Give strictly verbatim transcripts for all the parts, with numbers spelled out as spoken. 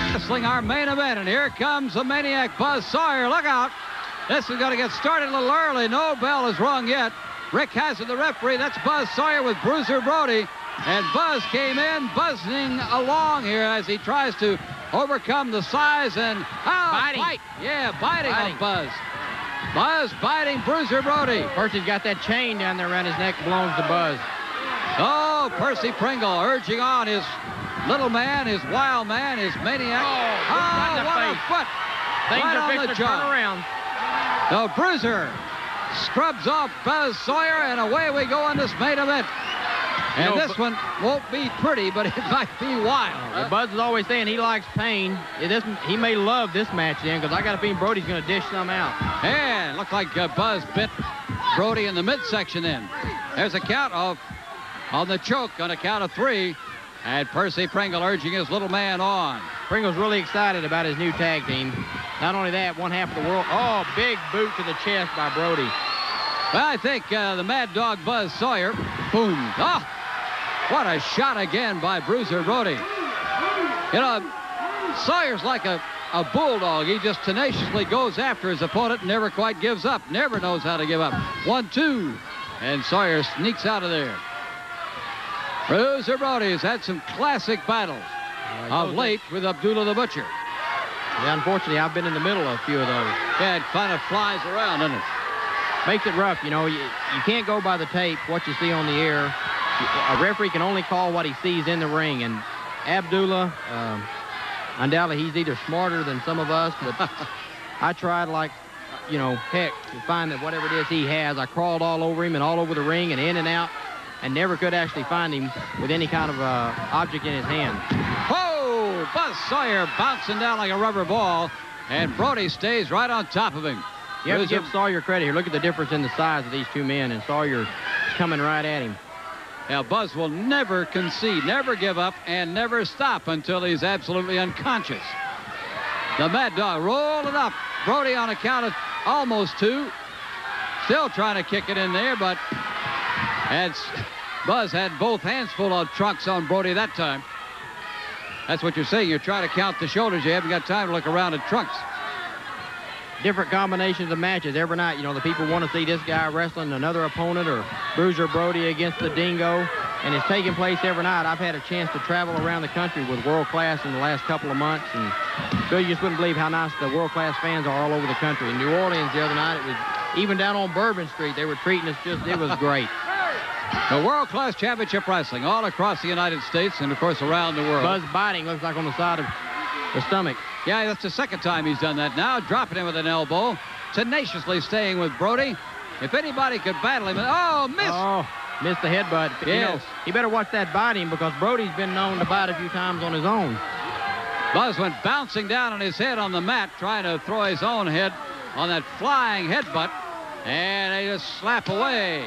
wrestling our main event, and here comes the maniac Buzz Sawyer. Look out. This is going to get started a little early. No bell is rung yet. Rick Hazard, the referee. That's Buzz Sawyer with Bruiser Brody. And Buzz came in, buzzing along here as he tries to overcome the size and oh, biting. Bite. Yeah, biting, biting on Buzz. Buzz biting Bruiser Brody. Percy's got that chain down there around his neck, belongs to Buzz. Oh, Percy Pringle urging on his little man, his wild man, his maniac. Oh, oh what a face. foot. Things right are on fixing the to turn jaw. around. The Bruiser scrubs off Buzz Sawyer, and away we go in this main event. And You know, this one won't be pretty, but it might be wild. Well, Buzz is always saying he likes pain. It isn't, he may love this match then, because I got a feeling Brody's going to dish some out. And looked like uh, Buzz bit Brody in the midsection then. There's a count of on the choke on a count of three. And Percy Pringle urging his little man on. Pringle's really excited about his new tag team. Not only that, one half of the world. Oh, big boot to the chest by Brody. Well, I think uh, the Mad Dog Buzz Sawyer. Boom. Oh, what a shot again by Bruiser Brody. You know, Sawyer's like a, a bulldog. He just tenaciously goes after his opponent and never quite gives up. Never knows how to give up. One, two. And Sawyer sneaks out of there. Bruiser Brody has had some classic battles of late with Abdullah the Butcher. Yeah, unfortunately, I've been in the middle of a few of those. Yeah, it kind of flies around, doesn't it? Makes it rough, you know. You, you can't go by the tape, what you see on the air. A referee can only call what he sees in the ring. And Abdullah, um, undoubtedly, he's either smarter than some of us, but I tried like, you know, heck, to find that whatever it is he has. I crawled all over him and all over the ring and in and out, and never could actually find him with any kind of uh, object in his hand. Whoa! Buzz Sawyer bouncing down like a rubber ball, and Brody stays right on top of him. You have to Bruiser- give Sawyer credit here. Look at the difference in the size of these two men, and Sawyer's coming right at him. Now, Buzz will never concede, never give up, and never stop until he's absolutely unconscious. The Mad Dog rolling up. Brody on a count of almost two. Still trying to kick it in there, but and Buzz had both hands full of trunks on Brody that time. That's what you're saying. You're trying to count the shoulders. You haven't got time to look around at trunks. Different combinations of matches every night. You know, the people want to see this guy wrestling another opponent or Bruiser Brody against the Dingo, and it's taking place every night. I've had a chance to travel around the country with World Class in the last couple of months, and Bill, you just wouldn't believe how nice the World Class fans are all over the country. In New Orleans the other night, it was even down on Bourbon Street. They were treating us just, it was great. The World Class Championship Wrestling all across the United States and, of course, around the world. Buzz biting looks like on the side of the stomach. Yeah, that's the second time he's done that now. Dropping him with an elbow. Tenaciously staying with Brody. If anybody could battle him. Oh, missed. Oh, missed the headbutt. Yes. You know, he better watch that biting because Brody's been known to bite a few times on his own. Buzz went bouncing down on his head on the mat, trying to throw his own head on that flying headbutt. And they just slap away.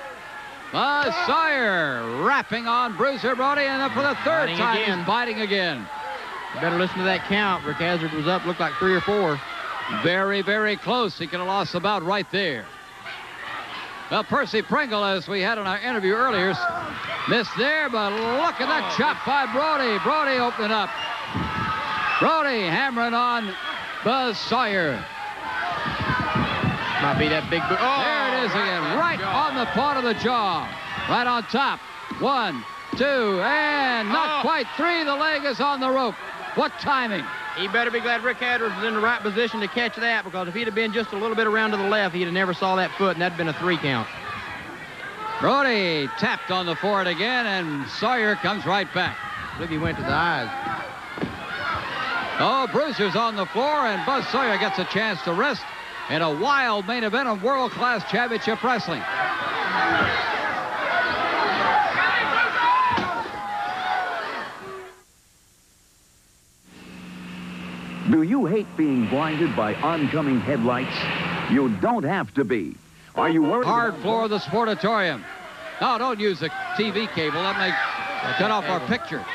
Buzz Sawyer wrapping on Bruiser Brody, and up for the third Biting time again. he's biting again. You better listen to that count. Rick Hazard was up, looked like three or four. Very, very close. He could have lost about right there. Well, Percy Pringle, as we had in our interview earlier, missed there, but look at that chop by Brody. Brody opening up. Brody hammering on Buzz Sawyer. Might be that big boot. Oh, There it is again, right on the part of the jaw. Right on top. One, two, and not Oh. quite three. The leg is on the rope. What timing. He better be glad Rick Hazard was in the right position to catch that, because if he'd have been just a little bit around to the left, he'd have never saw that foot, and that'd been a three count. Brody tapped on the forehead again, and Sawyer comes right back. I believe he went to the eyes. Oh, Bruiser's on the floor, and Buzz Sawyer gets a chance to rest in a wild main event of World Class Championship Wrestling. Do you hate being blinded by oncoming headlights? You don't have to be. Are you worried? Hard about- floor of the Sportatorium. No, don't use the T V cable. That may cut off our picture.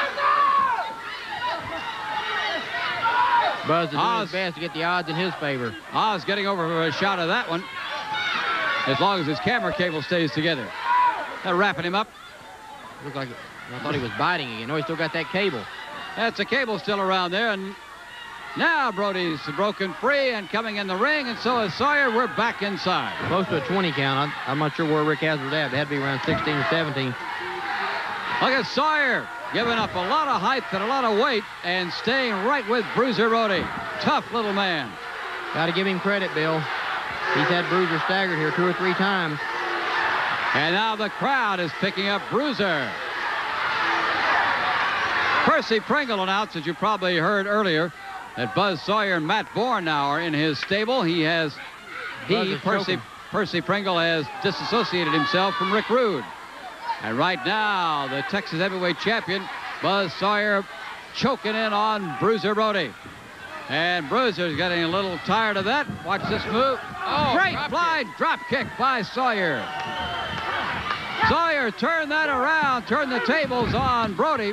Buzz is doing Oz. his best to get the odds in his favor. Oz getting over for a shot of that one, as long as his camera cable stays together. They're wrapping him up. Looks like I thought he was biting again. No, he still got that cable. That's a cable still around there. And now Brody's broken free and coming in the ring, and so is Sawyer. We're back inside. Close to a twenty count. I'm not sure where Rick Hazard at. It had to be around sixteen or seventeen. Look at Sawyer giving up a lot of height and a lot of weight and staying right with Bruiser Brody. Tough little man. Got to give him credit, Bill. He's had Bruiser staggered here two or three times. And now the crowd is picking up Bruiser. Percy Pringle announced, as you probably heard earlier, that Buzz Sawyer and Matt Bourne now are in his stable. He has, he, Percy, Percy Pringle, has disassociated himself from Rick Rude. And right now, the Texas heavyweight champion, Buzz Sawyer, choking in on Bruiser Brody. And Bruiser's getting a little tired of that. Watch this move. Oh, great drop fly kick. drop kick by Sawyer. Sawyer turned that around, turned the tables on Brody.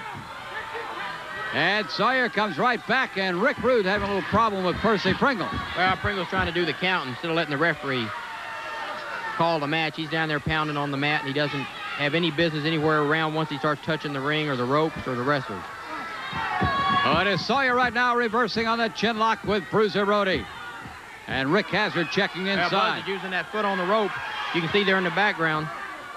And Sawyer comes right back, and Rick Rude having a little problem with Percy Pringle. Well, Pringle's trying to do the count instead of letting the referee call the match. He's down there pounding on the mat, and he doesn't have any business anywhere around once he starts touching the ring or the ropes or the wrestlers. Oh, it is Sawyer right now reversing on that chin lock with Bruiser Brody. And Rick Hazard checking inside. Well, Buzz is using that foot on the rope. You can see there in the background.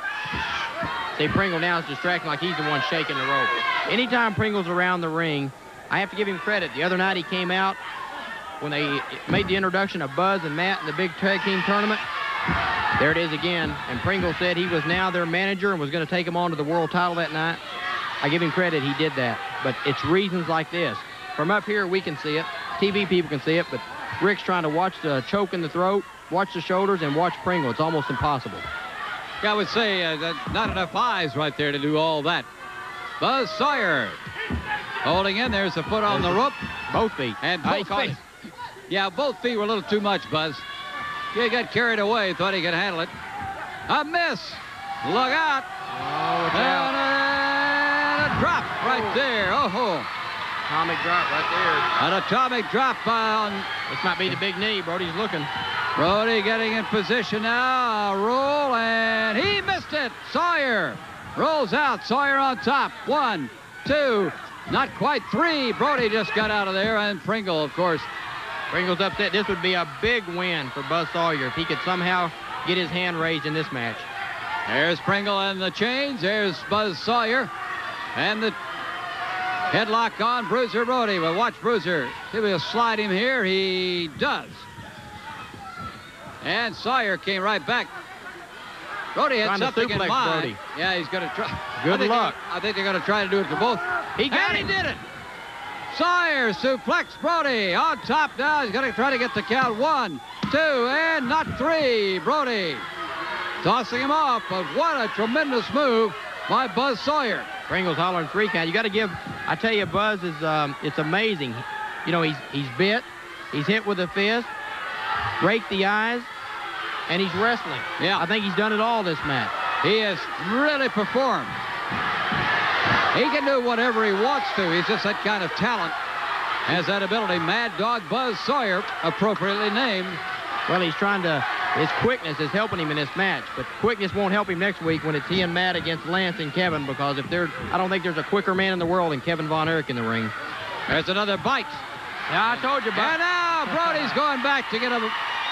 See, Pringle now is distracting like he's the one shaking the rope. Anytime Pringle's around the ring, I have to give him credit. The other night he came out when they made the introduction of Buzz and Matt in the big tag team tournament. There it is again. And Pringle said he was now their manager and was going to take them on to the world title that night. I give him credit, he did that. But it's reasons like this. From up here, we can see it. T V people can see it, but Rick's trying to watch the choke in the throat, watch the shoulders, and watch Pringle. It's almost impossible. I would say uh, that not enough eyes right there to do all that. Buzz Sawyer holding in. There's a foot on the rope. Both feet. And both feet. Yeah, both feet were a little too much, Buzz. He got carried away, thought he could handle it. A miss. Look out. Oh, and, a, and a drop right there. Oh, atomic drop right there. An atomic drop on. This might be the big knee. Brody's looking. Brody getting in position now. A roll, and he missed it. Sawyer rolls out. Sawyer on top. One, two, not quite three. Brody just got out of there, and Pringle, of course. Pringle's upset. This would be a big win for Buzz Sawyer if he could somehow get his hand raised in this match. There's Pringle and the chains. There's Buzz Sawyer. And the headlock on Bruiser Brody. But watch Bruiser. See if he'll slide him here. He does. And Sawyer came right back. Brody had Trying something in mind. Brody. Yeah, he's going to try. Good I luck. I think they're going to try to do it for both. He got and him. he did it. Sawyer suplex Brody on top now. He's going to try to get the count. One, two, and not three. Brody tossing him off, but what a tremendous move by Buzz Sawyer. Pringle's hollering three count. You got to give, I tell you, Buzz is, um, it's amazing. You know, he's, he's bit, he's hit with a fist, raked the eyes, and he's wrestling. Yeah. I think he's done it all this match. He has really performed. He can do whatever he wants to. He's just that kind of talent. Has that ability. Mad Dog Buzz Sawyer, appropriately named. Well, he's trying to, his quickness is helping him in this match, but quickness won't help him next week when it's he and Matt against Lance and Kevin, because if there, I don't think there's a quicker man in the world than Kevin Von Erich in the ring. There's another bite. Yeah, I told you, Buzz. And now Brody's going back to get a,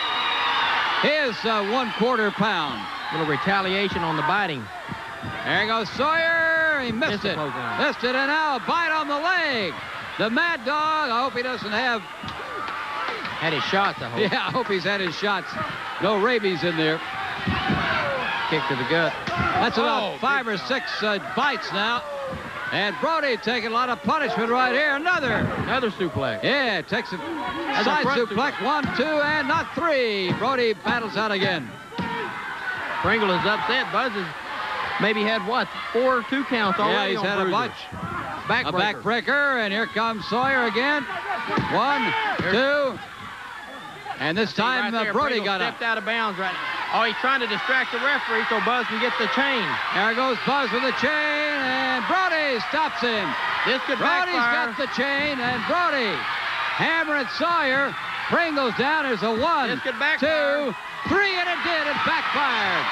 his uh, one quarter pound. A little retaliation on the biting. There goes Sawyer. He missed it. Missed it, and now a bite on the leg. The Mad Dog, I hope he doesn't have... Had his shots, I hope. Yeah, I hope he's had his shots. No rabies in there. Kick to the gut. That's about oh, five or six uh, bites now. And Brody taking a lot of punishment right here. Another. Another suplex. Yeah, takes a That's side a suplex. suplex. One, two, and not three. Brody battles out again. Pringle is upset. Buzz has maybe had, what, four two counts already. Yeah, he's on had Bruiser. a bunch. Backbreaker. A backbreaker, and here comes Sawyer again. One, two. And this time right uh, there, Brody Pringle got up. stepped out of bounds right now. Oh, he's trying to distract the referee so Buzz can get the chain. There goes Buzz with the chain, and Brody stops him. This could Brody's backfire. got the chain, and Brody hammering Sawyer. Pringle's down. There's a one, This could backfire. two, three, and it did. It backfired.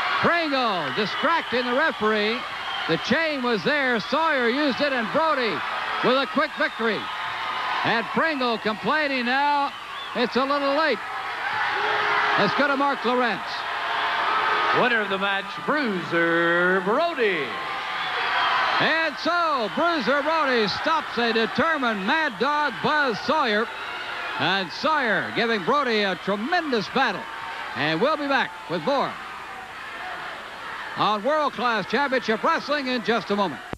Pringle distracting the referee. The chain was there. Sawyer used it, and Brody with a quick victory. And Pringle complaining now. It's a little late. Let's go to Mark Lawrence. Winner of the match, Bruiser Brody. And so, Bruiser Brody stops a determined Mad Dog Buzz Sawyer. And Sawyer giving Brody a tremendous battle. And we'll be back with more on World Class Championship Wrestling in just a moment.